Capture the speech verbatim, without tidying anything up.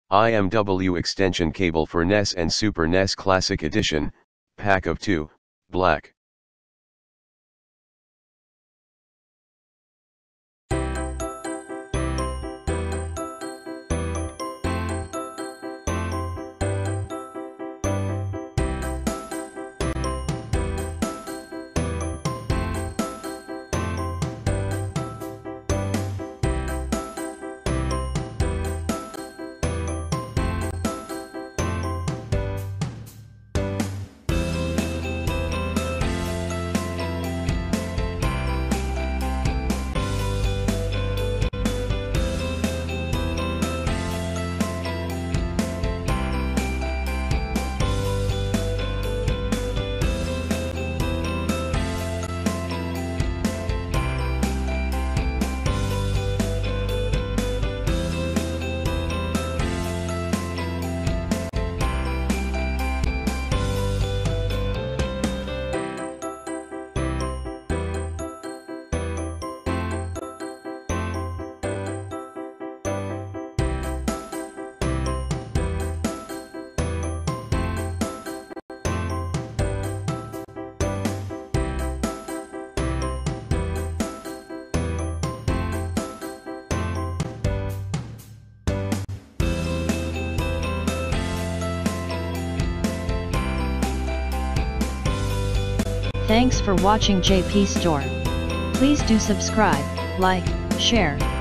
I M W extension cable for N E S and Super N E S Classic Edition, pack of two, black. Thanks for watching J P Store. Please do subscribe, like, share,